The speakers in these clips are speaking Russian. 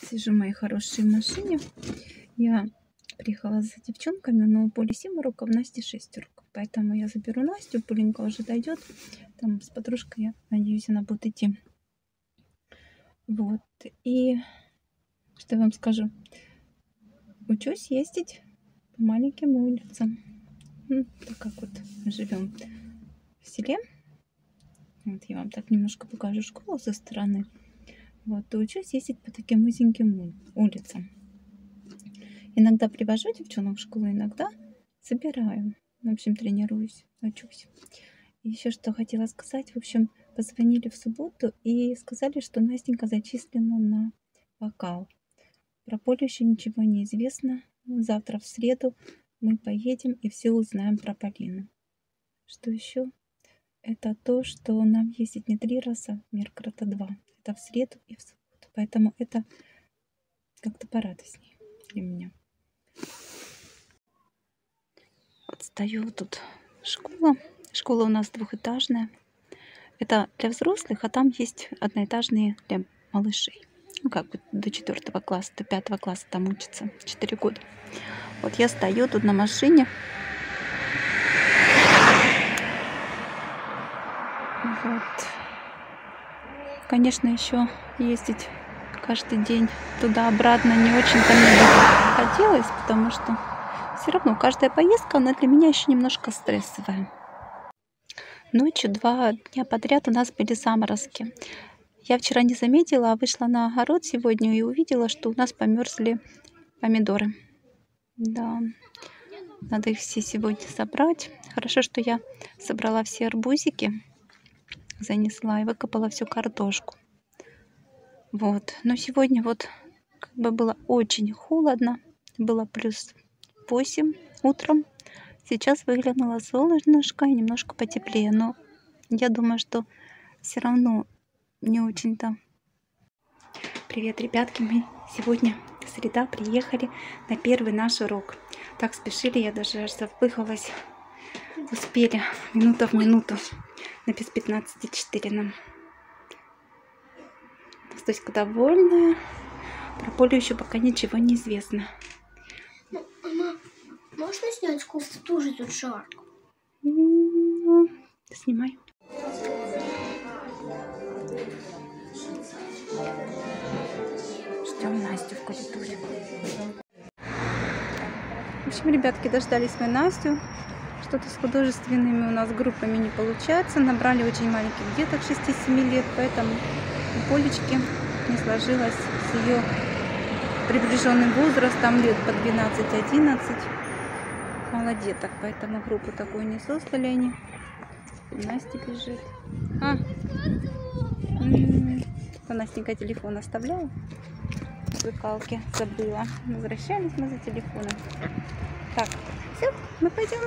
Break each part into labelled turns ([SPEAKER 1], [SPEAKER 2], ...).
[SPEAKER 1] сижу, мои хорошие, в машине. Я приехала за девчонками, но у Поли 7 уроков, Насте 6 уроков. Поэтому я заберу Настю, Поленька уже дойдет. Там с подружкой, я надеюсь, она будет идти. Вот. И что я вам скажу? Учусь ездить по маленьким улицам. Так как вот мы живем в селе. Вот я вам так немножко покажу школу со стороны. Вот, и учусь ездить по таким узеньким улицам. Иногда привожу девчонок в школу, иногда собираю. В общем, тренируюсь, учусь. И еще что хотела сказать. В общем, позвонили в субботу и сказали, что Настенька зачислена на вокал. Про Полю еще ничего не известно. Завтра в среду мы поедем и все узнаем про Полину. Что еще? Это то, что нам ездить не 3 раза в Миргород, а 2. Это в среду и в субботу. Поэтому это как-то порадостнее для меня. Вот стою тут школа. Школа у нас двухэтажная. Это для взрослых, а там есть одноэтажные для малышей. Ну как бы до 4 класса, до 5 класса там учатся 4 года. Вот я стою тут на машине. Вот. Конечно, еще ездить каждый день туда-обратно не очень-то мне хотелось, потому что все равно каждая поездка, она для меня еще немножко стрессовая. Ночью 2 дня подряд у нас были заморозки. Я вчера не заметила, а вышла на огород сегодня и увидела, что у нас померзли помидоры. Да, надо их все сегодня собрать. Хорошо, что я собрала все арбузики, занесла и выкопала всю картошку. Вот, но сегодня вот как бы было очень холодно, было +8 утром. Сейчас выглянуло солнышко и немножко потеплее, но я думаю, что все равно не очень-то. Привет, ребятки, мы сегодня среда приехали на первый наш урок. Так спешили, я даже аж запыхалась. Успели минута в минуту, на без 15:04 нам. Стоська довольная. Про Полю еще пока ничего не известно.
[SPEAKER 2] Мама, можно снять кофту? Тоже тут жарко.
[SPEAKER 1] Снимай. Ждем Настю в коридоре. В общем, ребятки, дождались мы Настю. Что-то с художественными у нас группами не получается. Набрали очень маленьких деток 6-7 лет, поэтому у Полечки не сложилось с ее приближенным возрастом лет по 12-11. Мало деток, поэтому группу такую не создали они. Настя бежит. Настенька телефон оставляла в выкалке, забыла. Возвращались мы за телефоном. Так, все, мы пойдем.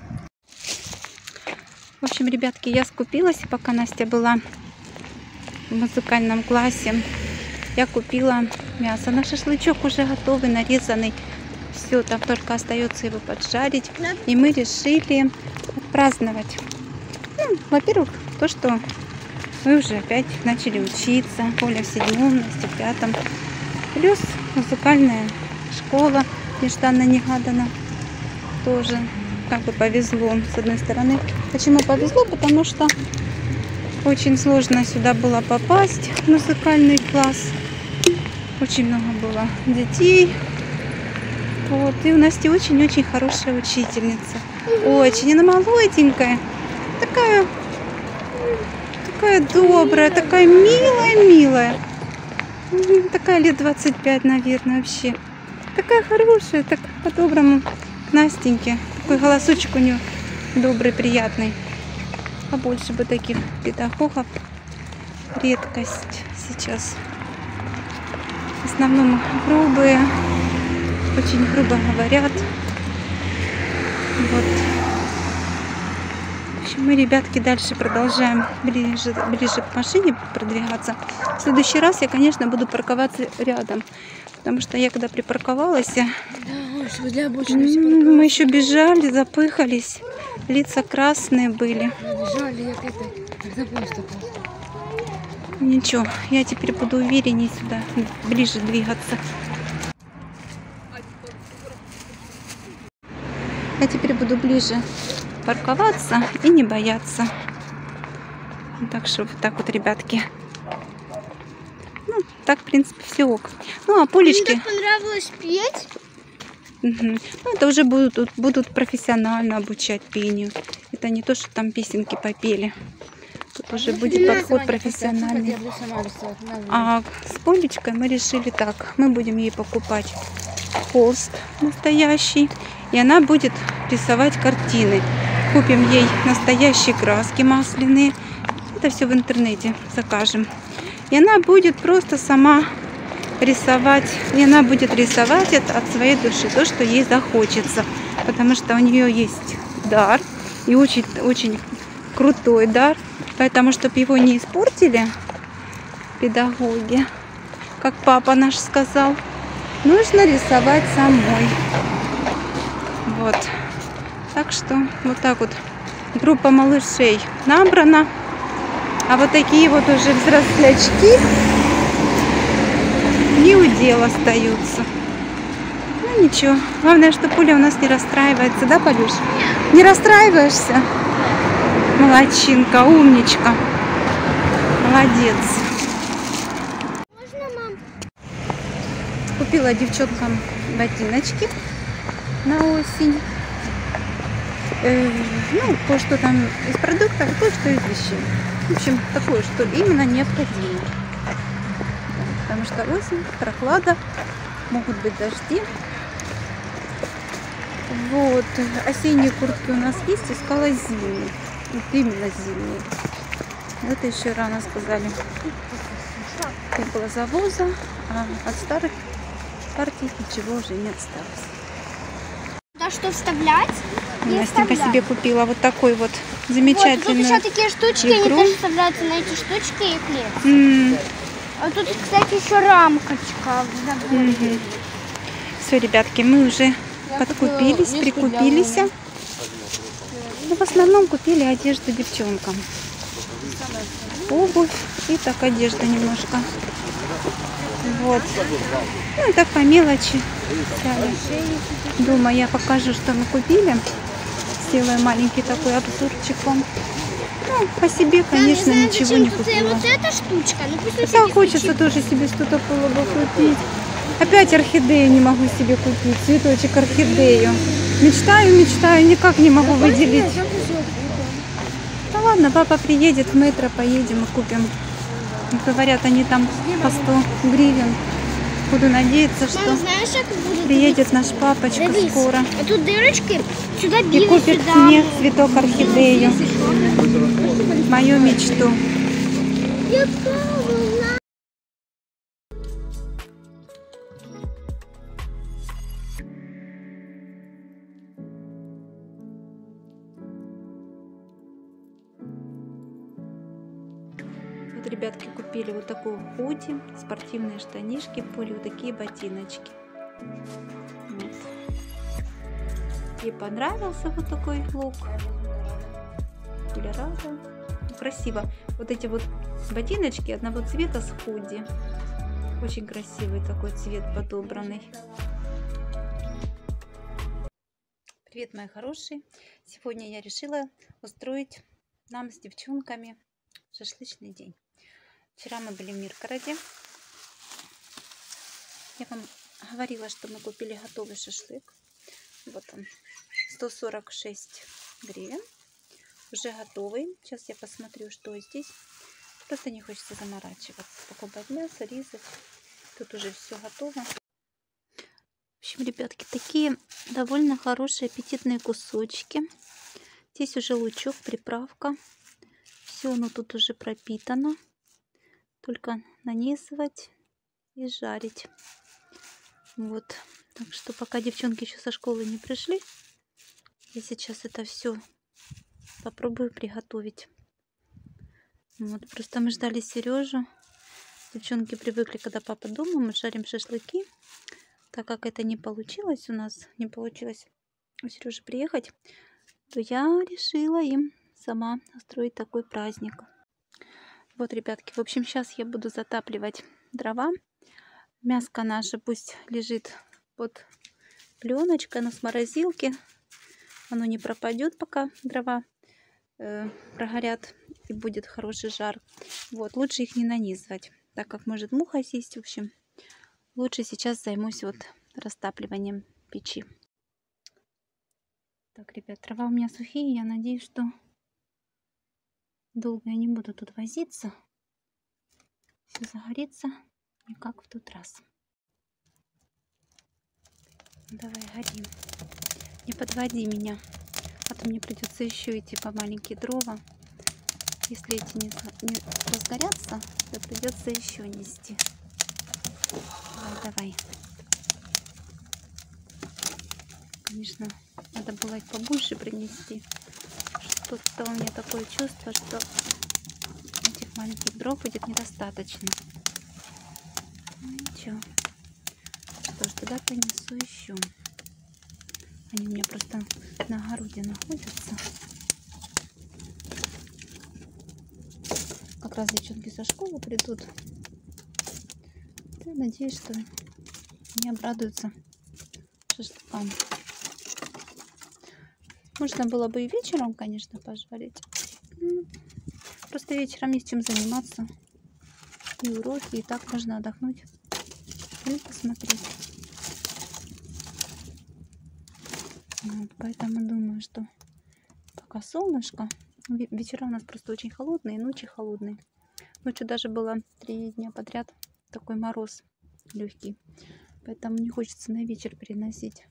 [SPEAKER 1] В общем, ребятки, я скупилась, пока Настя была в музыкальном классе. Я купила мясо на шашлычок, уже готовый, нарезанный. Все, там только остается его поджарить. И мы решили праздновать. Во-первых, то, что мы уже опять начали учиться. Поля в 7-м, Настя в 5-м. Плюс музыкальная школа нежданно-негаданно. Тоже как бы повезло, с одной стороны. Почему повезло? Потому что очень сложно сюда было попасть, в музыкальный класс. Очень много было детей. Вот. И у Насти очень-очень хорошая учительница. Очень. Она молоденькая. Такая добрая, такая милая. Такая лет 25, наверное, вообще. Такая хорошая, так по-доброму к Настеньке. Такой голосочек у нее добрый, приятный. Побольше бы таких педагогов. Редкость сейчас. В основном грубые, очень грубо говорят. Вот. В общем, мы, ребятки, дальше продолжаем ближе к машине продвигаться. В следующий раз я, конечно, буду парковаться рядом. Потому что я когда припарковалась, мы еще бежали, запыхались. Лица красные были. Ничего, я теперь буду увереннее сюда, ближе двигаться. Я теперь буду ближе парковаться и не бояться. Так что вот так вот, ребятки. Ну, так, в принципе, все ок. Ну, а Полечке...
[SPEAKER 2] Мне так понравилось петь.
[SPEAKER 1] Угу. Ну, это уже будут профессионально обучать пению. Это не то, что там песенки попели. Тут уже будет подход профессиональный. А с Полечкой мы решили так. Мы будем ей покупать холст настоящий. И она будет рисовать картины. Купим ей настоящие краски масляные. Это все в интернете закажем. И она будет просто сама рисовать. И она будет рисовать это от своей души. То, что ей захочется. Потому что у нее есть дар. И очень, очень крутой дар. Поэтому, чтобы его не испортили педагоги, как папа наш сказал, нужно рисовать самой. Вот. Так что вот так вот группа малышей набрана. А вот такие вот уже взрослячки не у дела остаются. Ну ничего. Главное, что Пуля у нас не расстраивается. Да, Полюш? Не расстраиваешься? Молодчинка, умничка. Молодец.
[SPEAKER 2] Можно, мам?
[SPEAKER 1] Купила девчонкам ботиночки на осень. Ну, кое-что там из продуктов, кое-что из вещей. В общем, такое, что именно необходимо. Потому что осень, прохлада, могут быть дожди. Вот. Осенние куртки у нас есть, искала зимние. Вот именно зимние. Это еще рано сказали. Не было завоза, а от старых партий ничего уже не осталось.
[SPEAKER 2] Да, что вставлять?
[SPEAKER 1] Настенька себе купила вот такой вот замечательный.
[SPEAKER 2] Вот, тут еще такие штучки,
[SPEAKER 1] игру.
[SPEAKER 2] они тоже вставляются на эти штучки и клеят. А тут, кстати, еще рамочка.
[SPEAKER 1] Все, ребятки, мы уже подкупились, прикупились. Но в основном купили одежду девчонкам. Обувь и так одежда немножко. Вот. Ну и так по мелочи. Дома я покажу, что мы купили. Сделаю маленький такой обзорчик вам. Ну, по себе, конечно, ничего не купила.
[SPEAKER 2] Вот эта штучка. Ну, пусть
[SPEAKER 1] Да, хочется тоже себе что-то было бы купить. Опять орхидею не могу себе купить. Цветочек орхидею. Мечтаю, мечтаю, никак не могу выделить. Да ладно, папа приедет в метро, поедем и купим. Говорят, они там по 100 гривен. Буду надеяться, что
[SPEAKER 2] Мам, знаешь, как будет?
[SPEAKER 1] приедет наш папочка скоро.
[SPEAKER 2] А тут дырочки, сюда
[SPEAKER 1] И
[SPEAKER 2] били,
[SPEAKER 1] купит
[SPEAKER 2] сюда.
[SPEAKER 1] мне цветок орхидею. Мою мечту. Вот, ребятки, купили вот такую худи, спортивные штанишки, Поле вот такие ботиночки. Вот. Ей понравился вот такой лук. Или рада. Красиво. Вот эти вот ботиночки одного цвета с худи. Очень красивый такой цвет подобранный. Привет, мои хорошие. Сегодня я решила устроить нам с девчонками шашлычный день. Вчера мы были в Миргороде. Я вам говорила, что мы купили готовый шашлык. Вот он, 146 гривен. Уже готовый. Сейчас я посмотрю, что здесь. Просто не хочется заморачиваться. Покупать мясо, резать. Тут уже все готово. В общем, ребятки, такие довольно хорошие аппетитные кусочки. Здесь уже лучок, приправка. Все оно тут уже пропитано. Только нанизывать и жарить. Вот. Так что пока девчонки еще со школы не пришли, я сейчас это все попробую приготовить. Вот. Просто мы ждали Сережу. Девчонки привыкли, когда папа дома, мы жарим шашлыки. Так как это не получилось у нас, не получилось у Сережи приехать, то я решила им сама устроить такой праздник. Вот, ребятки, в общем, сейчас я буду затапливать дрова. Мяско наше пусть лежит под пленочкой, но с морозилки. Оно не пропадет, пока дрова прогорят и будет хороший жар. Вот, лучше их не нанизывать, так как может муха сесть. В общем, лучше сейчас займусь вот растапливанием печи. Так, ребят, трава у меня сухие. Я надеюсь, что долго я не буду тут возиться. Все загорится не как в тот раз. Давай, гори. Не подводи меня. А то мне придется еще идти по маленькие дрова. Если эти не разгорятся, то придется еще нести. Давай, давай. Конечно, надо было их побольше принести. Что-то у меня такое чувство, что этих маленьких дров будет недостаточно. Ну ничего. Что ж, туда понесу еще. Они у меня просто на огороде находятся. Как раз девчонки со школы придут. Я надеюсь, что они обрадуются шашлыкам. Можно было бы и вечером, конечно, пожарить. Просто вечером есть чем заниматься. И уроки, и так можно отдохнуть. И посмотреть. Вот, поэтому думаю, что пока солнышко. Вечера у нас просто очень холодные, ночи холодные. Ночью даже было 3 дня подряд такой мороз легкий. Поэтому не хочется на вечер переносить.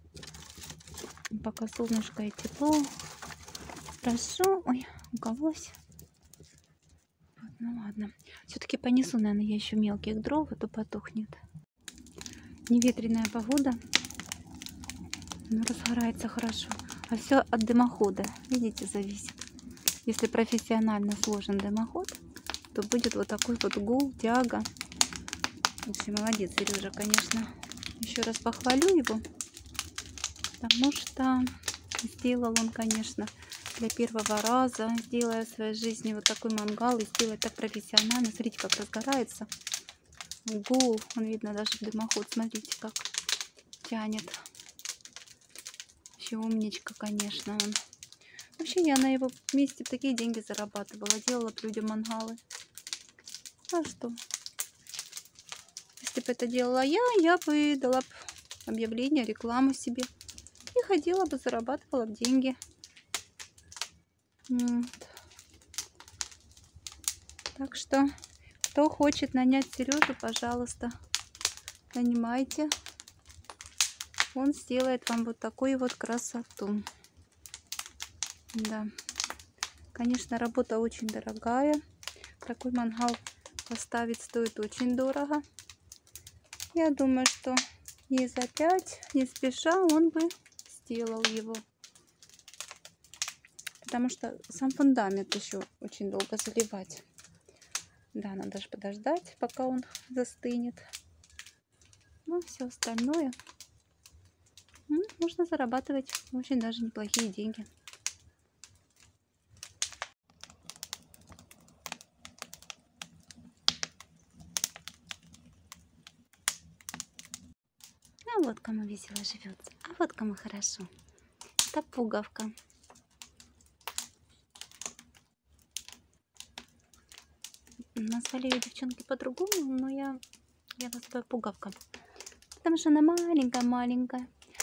[SPEAKER 1] Пока солнышко и тепло. Хорошо. Ой, укололась. Вот, ну ладно. Все-таки понесу, наверное, я еще мелких дров, а то потухнет. Неветреная погода. Но разгорается хорошо. А все от дымохода. Видите, зависит. Если профессионально сложен дымоход, то будет вот такой вот гул, тяга. В общем, молодец, Сережа, конечно. Еще раз похвалю его. Потому что сделал он, конечно, для первого раза, сделая в своей жизни вот такой мангал и сделать так профессионально. Смотрите, как разгорается. Гул, он видно даже в дымоход. Смотрите, как тянет. Еще умничка, конечно, он. Вообще, я на его месте такие деньги зарабатывала. Делала бы людям мангалы. А что? Если бы это делала я бы дала объявление, рекламу себе. И ходила бы, зарабатывала бы деньги. Вот. Так что, кто хочет нанять Сережу, пожалуйста, нанимайте. Он сделает вам вот такую вот красоту. Да. Конечно, работа очень дорогая. Такой мангал поставить стоит очень дорого. Я думаю, что не за 5, не спеша он бы сделал его. Потому что сам фундамент еще очень долго заливать. Да, надо же подождать, пока он застынет. Ну, все остальное можно зарабатывать очень даже неплохие деньги. А вот кому весело живется, а вот кому хорошо. Это пуговка. Назвали ее девчонки по-другому, но я называю пуговка. Потому что она маленькая-маленькая.